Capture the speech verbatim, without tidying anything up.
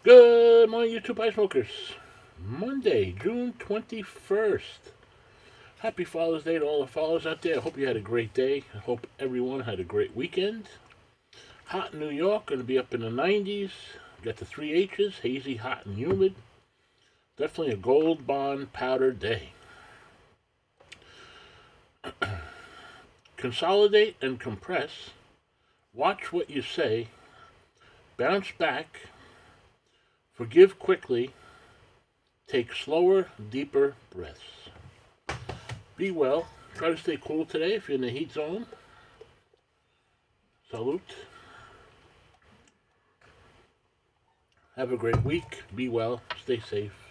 Good morning, YouTube Ice Smokers. Monday, June twenty-first. Happy Father's Day to all the fathers out there. I hope you had a great day. I hope everyone had a great weekend. Hot in New York, going to be up in the nineties. Got the three H's, hazy, hot, and humid. Definitely a gold bond powder day. Consolidate and compress. Watch what you say. Bounce back. Forgive quickly. Take slower, deeper breaths. Be well. Try to stay cool today if you're in the heat zone. Salute. Have a great week. Be well. Stay safe.